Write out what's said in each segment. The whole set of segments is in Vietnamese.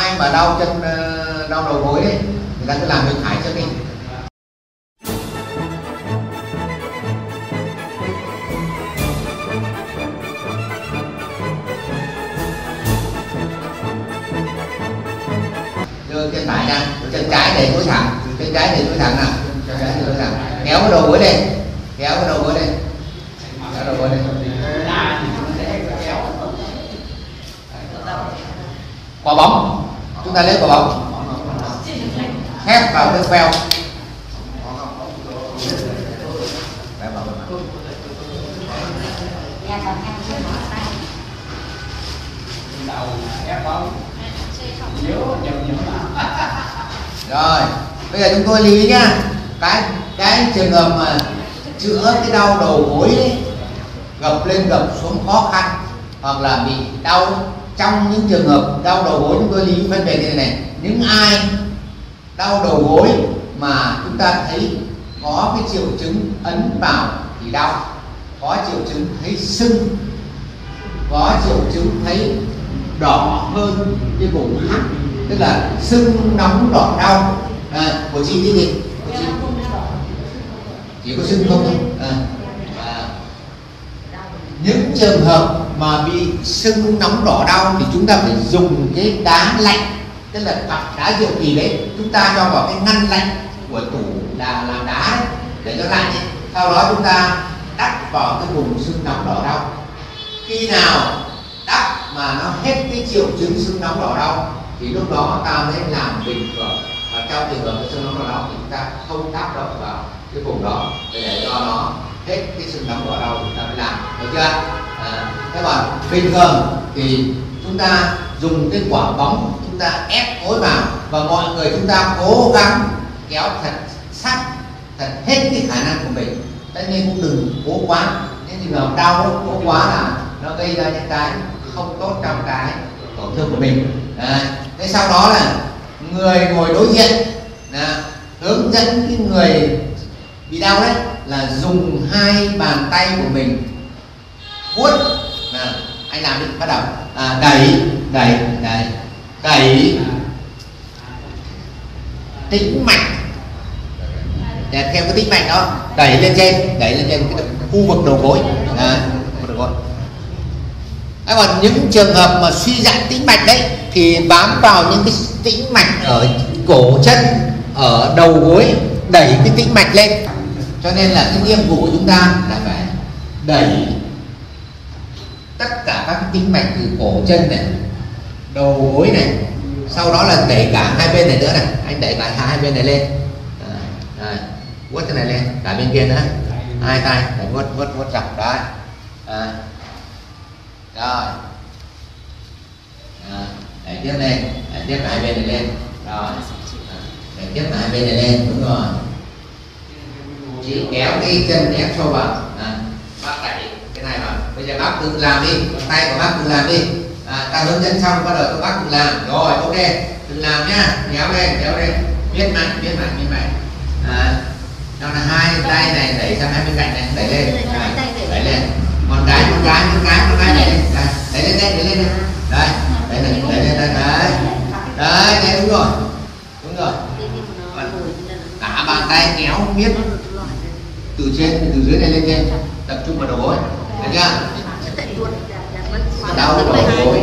ai mà đau chân đau đầu gối đấy, người ta cứ làm bên phải trước đi. Đưa chân phải ra, chân trái để đối thẳng, chân trái để đối thẳng nào, chân trái để đối thẳng, kéo cái đầu gối lên, kéo cái đầu gối lên, kéo đầu gối lên. Quả bóng, chúng ta lấy quả bóng, khép vào cái queo, rồi bây giờ chúng tôi lưu ý nhá, cái trường hợp mà chữa cái đau đầu gối ấy, gập lên gập xuống khó khăn hoặc là bị đau, trong những trường hợp đau đầu gối chúng tôi lưu ý phân biệt như thế này. Những ai đau đầu gối mà chúng ta thấy có cái triệu chứng ấn vào thì đau, có triệu chứng thấy sưng, có triệu chứng thấy đỏ hơn cái vùng khác, tức là sưng nóng đỏ đau. Của chị cái gì? Của chị chỉ có sưng không thôi. Những trường hợp mà bị sưng nóng đỏ đau thì chúng ta phải dùng cái đá lạnh, tức là đá diệu kỳ đấy, chúng ta cho vào cái ngăn lạnh của tủ làm đá ấy, để cho lạnh ấy. Sau đó chúng ta đắp vào cái vùng sưng nóng đỏ đau. Khi nào đắp mà nó hết cái triệu chứng sưng nóng đỏ đau thì lúc đó ta mới làm bình thường. Và trong trường hợp sưng nóng đỏ đau thì chúng ta không tác động vào cái vùng đó để cho nó hết cái sưng nóng đỏ đau, chúng ta mới làm, được chưa? Thế còn bình thường thì chúng ta dùng cái quả bóng, chúng ta ép gối vào và mọi người chúng ta cố gắng kéo thật sát, thật hết cái khả năng của mình. Tất nhiên cũng đừng cố quá, những trường hợp đau nó cố quá là nó gây ra những cái không tốt trong cái tổn thương của mình. Thế sau đó là người ngồi đối diện hướng dẫn cái người bị đau đấy là dùng hai bàn tay của mình vuốt. Anh làm đi, bắt đầu đẩy tĩnh mạch theo cái tĩnh mạch đó, đẩy lên trên cái khu vực đầu gối. Còn những trường hợp mà suy giãn tĩnh mạch đấy thì bám vào những cái tĩnh mạch ở cổ chân, ở đầu gối, đẩy cái tĩnh mạch lên. Cho nên là cái nhiệm vụ của chúng ta là phải đẩy tất cả các tĩnh mạch từ cổ chân này, đầu gối này, sau đó là đẩy cả hai bên này nữa này, anh đẩy cả hai bên này lên, vuốt cái này lên, cả bên kia nữa, hai tay phải vuốt dọc đó. Rồi đẩy tiếp lên, đẩy tiếp hai bên này lên, rồi đẩy tiếp hai bên này lên, đúng rồi. Chị kéo cái chân ép sâu vào, bác đẩy cái này vào. Bây giờ bác tự làm đi, tay của bác tự làm đi. Ta hướng dẫn xong bắt đầu các bác tự làm. Rồi ok, tự làm nhá, kéo lên, viết mạnh. Đó là hai tay này đẩy sang hai bên cạnh này, đẩy lên, đẩy lên. Một cái đẩy lên, đẩy lên đây, đấy, đúng rồi. Cả bàn tay kéo miết từ dưới này lên trên, tập trung vào đầu gối, được chưa? Đau đầu gối,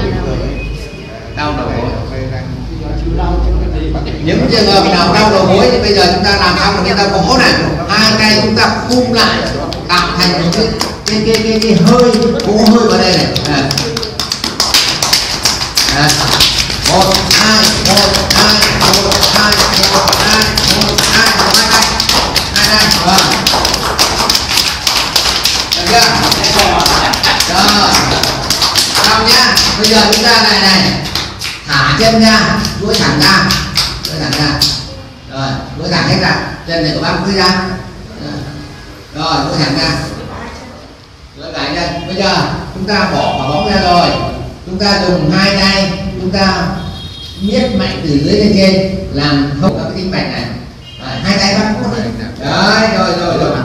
những trường hợp nào đau đầu gối thì bây giờ chúng ta làm xong rồi, chúng ta vỗ này, hai tay chúng ta khum lại tạo thành một cái hơi, vỗ hơi vào đây này. Một hai tay. Được chưa? Rồi xong nhá. Bây giờ chúng ta này thả chân ra, duỗi thẳng ra, rồi duỗi thẳng hết ra, chân này của bác duỗi ra, rồi duỗi thẳng ra, duỗi cả chân. Bây giờ chúng ta bỏ quả bóng ra rồi, chúng ta dùng hai tay chúng ta miết mạnh từ dưới lên trên, làm thông các cái tĩnh mạch này. Hai tay bắt vuốt này. Đấy, rồi. Rồi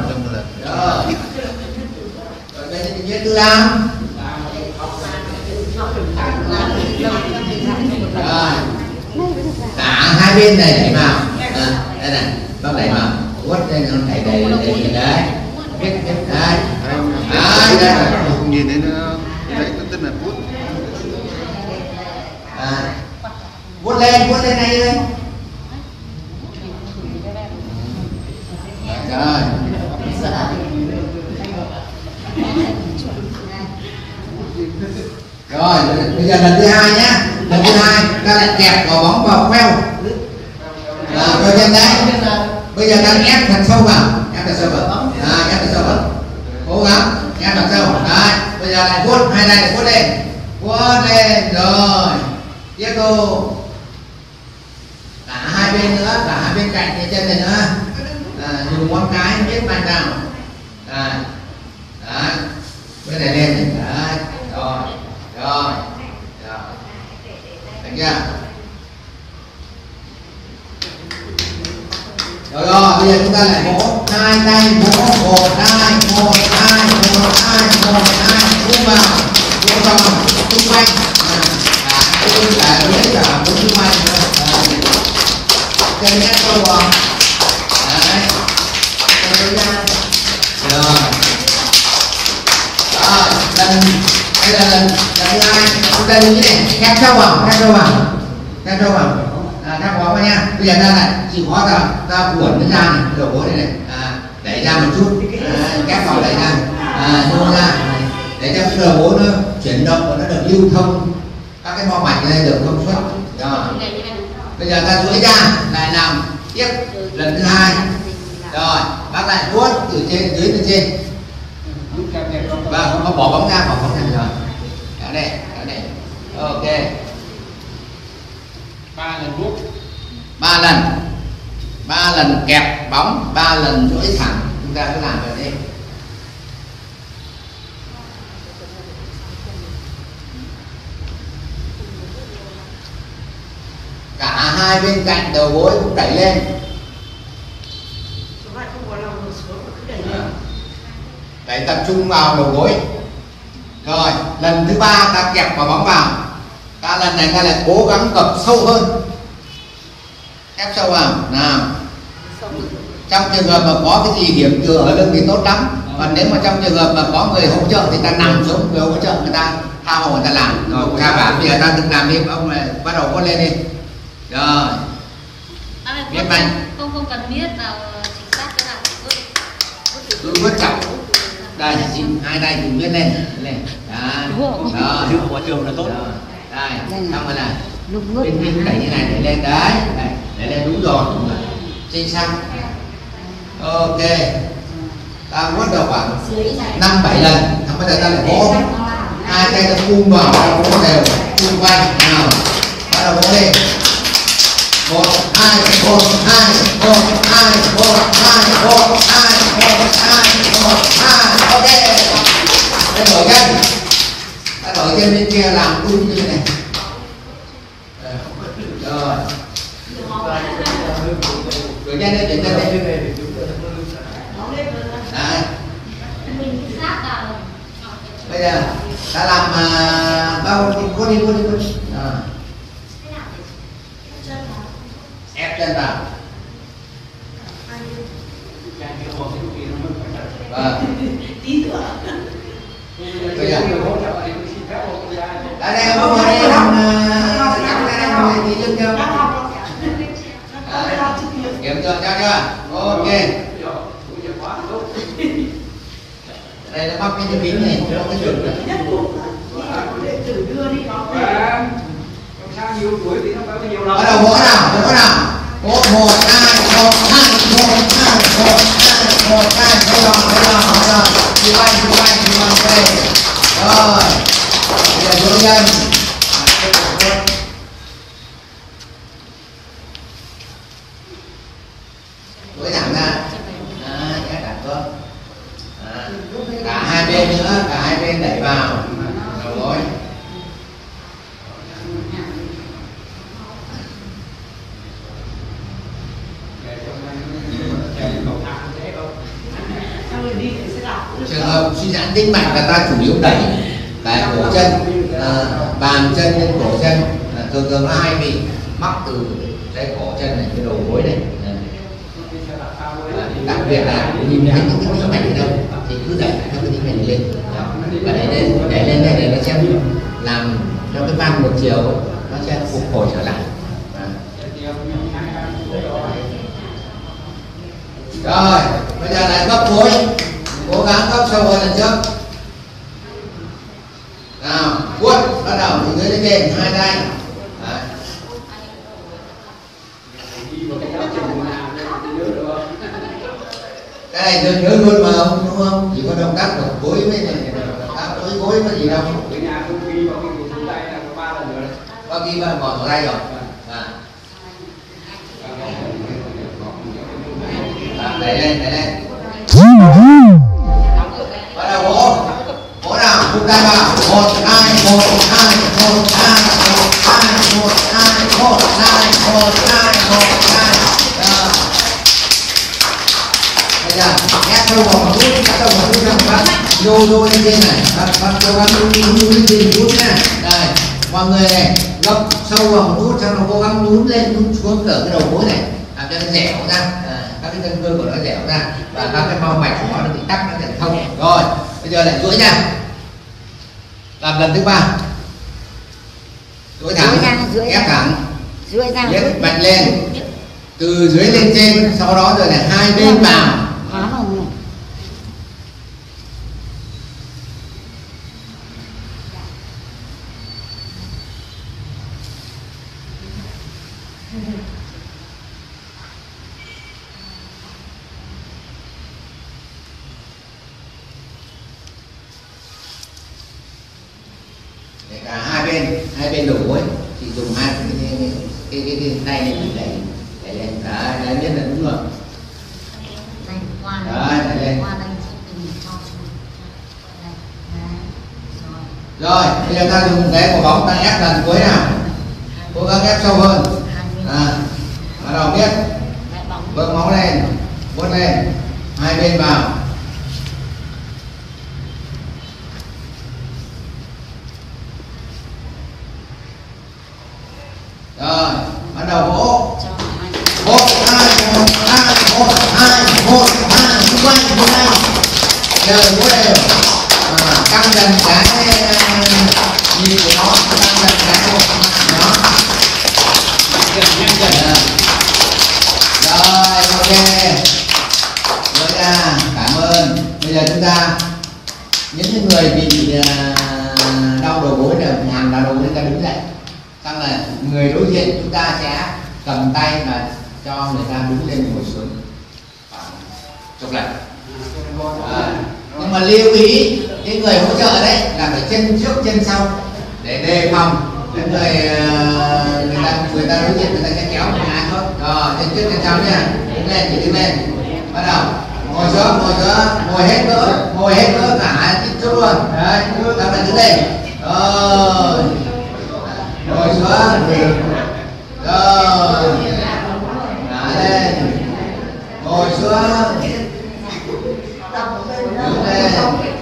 bây giờ mình tự làm. Rồi. hai bên này đẩy vào. Đây này, bác đẩy vào, vuốt lên, đẩy đấy, biết đấy. Không nhìn thấy nó đấy, nó tức là vuốt. Vuốt lên này lên. Rồi, bây giờ lần thứ hai nhá. Lần thứ hai ta lại kẹp quả bóng vào queo. Rồi chân đấy. Bây giờ ta ép thật sâu vào, ép thật sâu vào. Ép thật sâu vào. Cố gắng ép thật sâu. Đấy, bây giờ lại vuốt, hai tay lại vuốt lên. Vuốt lên rồi. Tiếp tục. Cả hai bên nữa, cả hai bên cạnh cái chân này nữa. Dùng ngón cái biết mạnh nào. Đấy. Bên này lên. Đấy. Rồi. Được chưa? Rồi, bây giờ chúng ta lại vỗ hai tay, vỗ 1 2 1 2 1 2 1 2 vỗ vào, vỗ vòng xung quanh. Cả lấy cả vỗ xung quanh nữa. Chân ép sâu vào. Đấy. Chân ra. Rồi. Đây là lần thứ hai. Chúng ta như thế này, ép sâu vào. Ép khó vào nha. Bây giờ ta lại chịu khó ta cuộn nó ra này, đầu gối này, đẩy ra một chút, ép vào đẩy ra, nô ra, để cho cái đầu gối nó chuyển động và nó được lưu thông các cái mo mạch này được thông suốt. Rồi. Bây giờ ta duỗi ra, lại làm tiếp lần thứ hai. Rồi, bác lại vuốt từ trên dưới lên trên. Và bỏ bóng ra rồi. Đó đây. Ok. 3 lần kẹp bóng, 3 lần duỗi thẳng, chúng ta cứ làm vậy đi. Cả hai bên cạnh đầu gối cũng đẩy lên. Đẩy tập trung vào đầu gối. Rồi, lần thứ 3 ta kẹp quả bóng vào. Lần này ta lại cố gắng cập sâu hơn. Ép sâu vào. Nào. Trong trường hợp mà có cái gì điểm tựa ở lưng thì tốt lắm. Còn nếu mà trong trường hợp mà có người hỗ trợ thì ta nằm xuống, người hỗ trợ người ta tha hồ người ta làm. Rồi các bạn bây giờ ta tự làm đi, ông này bắt đầu vút lên đi. Rồi. Biết mạnh. Không cần biết nào chính xác cái nào. Cứ vút chọc. Đây, hai tay cùng viết lên. Đó. Dựa vào trường là tốt. Đây, xong rồi này. Bên đẩy như này, đẩy lên đấy. Đẩy lên đúng rồi. Chính xác. Ok. Ta vuốt đầu khoảng 5-7 lần. Bây giờ ta lại vỗ. Hai tay ta cung vào, ta vỗ đều, cung quanh. Nào. Bắt đầu vỗ lên. 1 2 1 2 1 2 1 2 1 2 1 2 1 2. Ok. Đây đổi chân. Ta đổi chân bên kia làm tung như thế này. Rồi. Đổi chân đây, chuyển chân đây. Đấy. Bây giờ ta làm bao cô đi. Ép chân vào. Vâng. Bây giờ đây đây bố đây làm đây thì lưng cho kiểm tra chưa? Ok. Đây là bóc cái kính này cho cái chuẩn này. Bắt đầu vỗ nào. Vỗ 1 2 1 2 1 2 1 2 1 2 rồi. Đi quanh đây. Rồi. Bây giờ duỗi chân. Duỗi thẳng ra. Đấy, cái đặt tốt. Cả hai bên nữa, cả hai bên đẩy vào. Đầu gối. Trường hợp suy giãn tĩnh mạch là ta chủ yếu đẩy cái cổ chân, bàn chân lên cổ chân, thường là hay bị mắc từ Đây cổ chân này, cái đầu gối này. Đặc biệt là nhìn thấy những cái mảnh này đâu thì cứ đẩy theo cái tính này lên và đẩy lên đây để nó sẽ làm cho cái van một chiều nó sẽ phục hồi trở lại. Rồi bây giờ lại bắp gối, cố gắng bắp sâu hơn lần trước. Nào vuốt, bắt đầu từ dưới lên trên, hai tay. Đấy. Cái này tôi nhớ luôn mà ông, đúng không? Chỉ có động tác của gối với này, động tác gối có gì đâu. Có ghi mà bỏ vào đây rồi. Đẩy lên. Bắt đầu vỗ nào, vung tay vào. 1 2 1 2 1 2 1 2 1 2 1 2 1 2 1 2. Bây giờ ép sâu vào một chút, ép sâu vào một chút cho các vô lên trên này, các cố gắng nhún lên trên một chút nha. Đây, mọi người này gấp sâu vào một chút, xong nó cố gắng nhún lên nhún xuống ở cái đầu gối này, làm cho nó dẻo ra, các cái gân cơ của nó dẻo ra và các cái mau mạch của nó bị tắc, nó sẽ thông. Rồi, bây giờ lại duỗi nha. Làm lần thứ 3. Duỗi thẳng, ép thẳng, ép mạnh lên. Từ dưới lên trên, sau đó rồi là hai bên vào. Để cả hai bên đầu gối thì dùng hai cái tay này đẩy lên. Đấy, nhất là đúng rồi. Đấy, đẩy lên. Rồi, bây giờ ta dùng cái quả bóng ta ép lần cuối nào. Cố gắng ép sâu hơn. Bắt đầu biết. Vâng máu lên, vuốt lên, hai bên vào. Rồi, bắt đầu vỗ. 1 2 1 2 1 2 1 2 như vậy. Giờ vỗ đều. Căng dần cái nhịp của nó, căng dần cái đó. Rồi, ok. Rồi ra, cảm ơn. Bây giờ chúng ta những người bị đau đầu gối đều nhàn vào đầu gối, ta đứng dậy. Xong là người đối diện chúng ta sẽ cầm tay và cho người ta đứng lên ngồi xuống khoảng chục lần. Nhưng mà lưu ý cái người hỗ trợ đấy là phải chân trước chân sau để đề phòng những người ta đối diện người ta sẽ kéo một ai thôi. Rồi chân trước chân sau nha, đứng lên chỉ đứng lên, bắt đầu ngồi xuống ngồi hết cỡ cả chích chút luôn. Đấy, ta phải đứng lên. Rồi ngồi xuống, rồi ngã lên, ngồi xuống, đứng lên.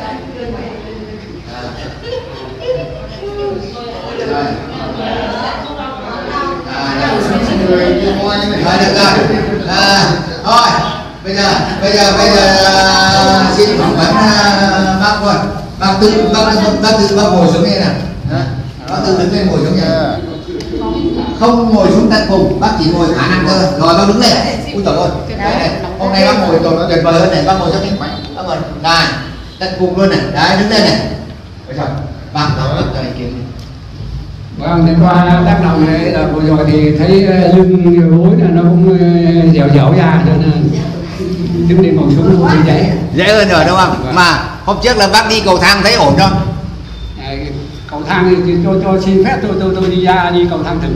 Rồi được rồi. Thôi bây giờ xin phỏng vấn bác luôn. Bác tự ngồi xuống đây nào. Bác tự đứng lên ngồi xuống nha. Không ngồi xuống tận cùng, bác chỉ ngồi khả năng thôi. Rồi bác đứng lên. Ui trời ơi. Hôm nay bác ngồi tuyệt vời hơn này, bác ngồi xuống đi. Bác ngồi. Này, tận cùng luôn này. Đấy, đứng lên này. Bây giờ bác cho này kia. Vâng, đến qua tác động này là vừa rồi thì thấy lưng gối là nó cũng dẻo ra cho nên đứng lên ngồi xuống cũng dễ hơn rồi đúng không? Vâng. Mà hôm trước là bác đi cầu thang thấy ổn không? Cầu thang thì cho xin phép tôi đi ra đi cầu thang thử.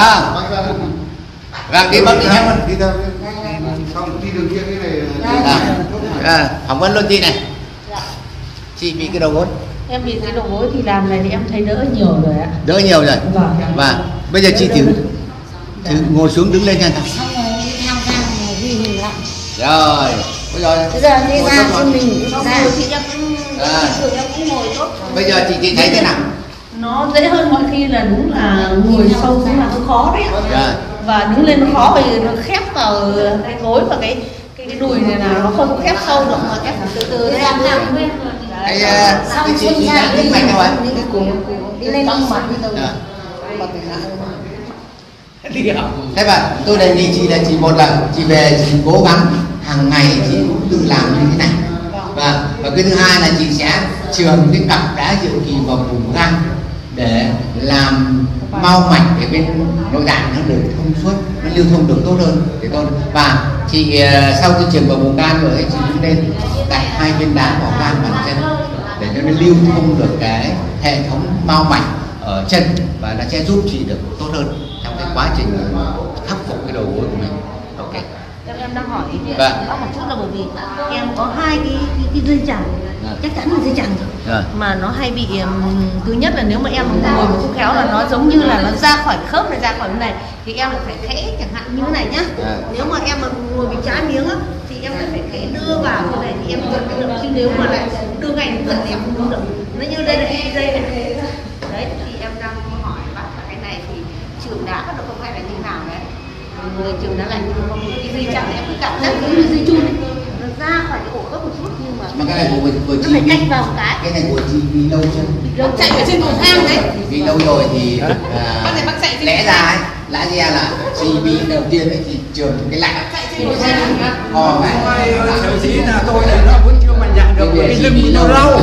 Vâng, đi bác đi hết luôn. Đi đâu? Không đi đường kia cái này. Phỏng vấn luôn chị này. Chị bị cái đầu gối. Em bị cái đầu gối thì làm này thì em thấy đỡ nhiều rồi ạ. Đỡ nhiều rồi. Vâng. Và bây giờ chị thử ngồi xuống đứng lên nha. Xong rồi đi theo ra này ghi hình lại. Rồi. Bây giờ đi ra cho mình ra. Thì em cũng ngồi tốt. Bây giờ chị thấy thế nào? Nó dễ hơn mọi khi là đúng là ngồi sâu cũng là hơi khó đấy ạ. và đứng lên nó khó vì nó khép vào cái gối và cái đùi này là nó không khép sâu được mà ép từ từ đấy. Cái chị đang tính mạnh đâu ạ? Đi lên lông mặt thế mà tôi đề nghị chị là chị một là chị về chị cố gắng hàng ngày chị cũng tự làm như thế này, và cái thứ hai là chị sẽ chườm cái cặp đá diệu kỳ vào vùng gan để làm mau mạch để bên nội tạng nó được thông suốt, nó lưu thông được tốt hơn để tốt. Và chị sau khi chườm vào vùng gan rồi chị cũng nên đặt 2 viên đá vào gan bàn chân để cho nó lưu thông được cái hệ thống mau mạch ở chân, và nó sẽ giúp chị được tốt hơn trong cái quá trình khắc phục cái đầu gối của mình. Ok. Em đang hỏi bác một chút là bởi vì em có 2 cái dây chằng, chắc chắn là dây chằng rồi, mà nó hay bị thứ nhất là nếu mà em ngồi một không khéo là nó giống như là nó ra khỏi khớp này, ra khỏi bên này thì em lại phải khẽ chẳng hạn như thế này nhá. Nếu mà em mà ngồi bị trái miếng á thì em lại phải khẽ đưa vào như này thì em vẫn được, chứ nếu mà lại đưa ngay được thì em không được. Nó như đây là cái dây này đấy, thì em đang hỏi bác là cái này thì trường đá có được không hay là như nào đấy? Người trường đá lạnh không, cái dây chằng em cứ cảm giác như dây chun ấy, nó ra khỏi cái ổ khớp một chút nhưng mà cái này của nó phải cách vào một cái này của chị vì lâu chưa? Nó chạy ở trên cầu thang đấy. Vì lâu rồi thì lẽ ra ấy, lẽ ra là chị bị đầu tiên ấy thì trường cái lạnh ho này. Sở dĩ là tôi thì nó vẫn chưa mạnh dạn được cái lưng nó lâu.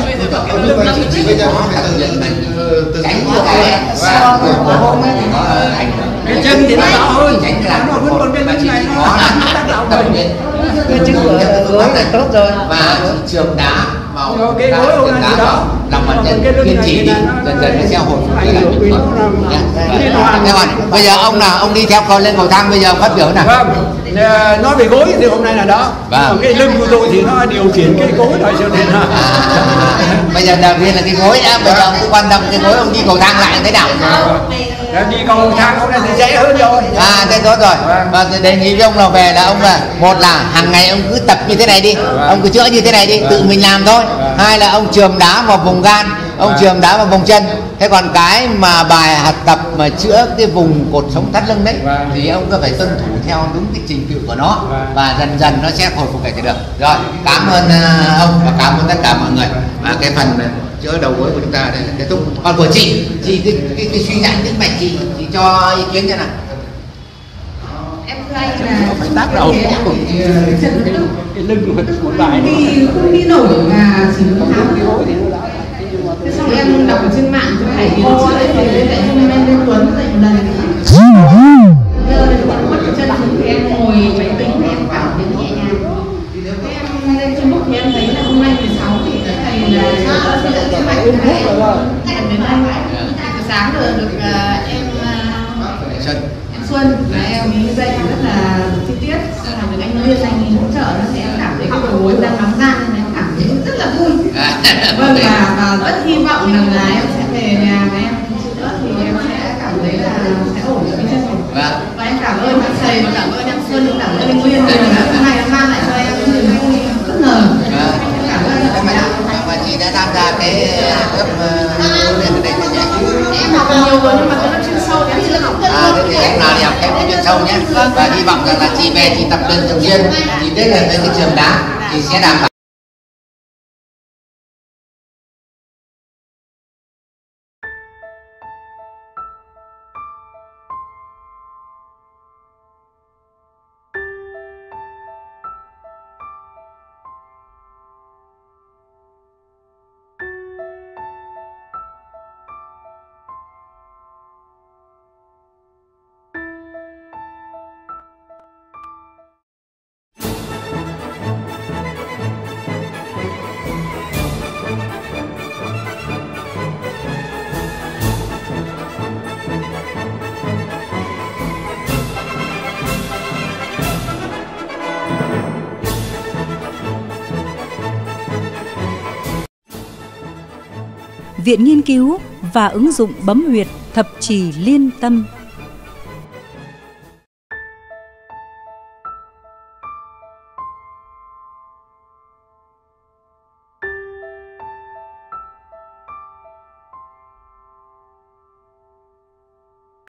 Chị bây giờ phải tập luyện mình tránh những cái so của hôm ấy thì có ảnh hưởng. Cái chân thì nó rõ hơn, tránh cái làm nó vẫn còn cái lưng này nó tác động tập luyện. Cái chân gối là tốt rồi. Và trường đá vào cái gối hôm nay gì đó lòng bàn chân kiên trì đi, dần dần nó sẽ hồi phục lại bình thường. Thế còn bây giờ ông là ông đi theo con lên cầu thang, bây giờ phát biểu nào. Vâng, nói về gối thì hôm nay là đó. Còn cái lưng của tôi thì nó điều khiển cái gối thôi cho nên là bây giờ đầu tiên là cái gối đã, bây giờ ông cứ quan tâm cái gối, ông đi cầu thang lại thế nào? đi cầu thang hôm nay thì dễ hơn rồi. Thế tốt rồi. Và đề nghị với ông là về là ông là một là hàng ngày ông cứ tập như thế này đi, ông cứ chữa như thế này đi, tự mình làm thôi. Hai là ông chườm đá vào vùng gan, ông chườm đá vào vùng chân. Thế còn cái mà bài học tập mà chữa cái vùng cột sống thắt lưng đấy thì ông cứ phải tuân thủ theo đúng cái trình tự của nó, và dần dần nó sẽ hồi phục lại được. Rồi, cảm ơn ông và cảm ơn tất cả mọi người. Và cái phần chữa đầu gối của chúng ta đây là kết thúc. Còn của chị cái suy giãn tĩnh mạch chị cho ý kiến cho nào. Em thưa anh là phải tác đầu cái lưng một bài đi không đi nổi mà chỉ có tháo cái gối. Thế xong em đọc ở trên mạng cho thầy cô đấy thì lại hôm nay lên Tuấn dạy một lần. Bây giờ thì vẫn mất chân thì em ngồi máy tính thì em cảm thấy nhẹ nhàng. Em lên trên book thì em thấy là hôm nay 16 thì thầy là suy giãn tĩnh mạch của thầy đến đây. Sáng rồi được em Xuân là em ý dạy rất là chi tiết, sau làm được anh Nguyên anh hỗ trợ nó thì em cảm thấy cái đầu gối đang nóng gan nên em cảm thấy rất là vui. Vâng, và rất hy vọng rằng là em sẽ về nhà và em chữa thì em sẽ cảm thấy là sẽ ổn được cái chân mình. Và em cảm ơn các thầy và cảm ơn em Xuân, cảm ơn anh Nguyên vì là hôm nay mang lại cho em bất ngờ. Cảm ơn và chị đã tham gia cái lớp huấn luyện ở đây nhé. Em học nhiều rồi nhưng mà cái lớp chuyên sâu em chưa học. Thế thì em nào đi học thêm chuyên sâu nhé. Và hy vọng rằng là chị về chị tập luyện thường xuyên, chị đến gần với cái trường đá thì sẽ đảm bảo. Viện Nghiên cứu và ứng dụng bấm huyệt Thập Trì Liên Tâm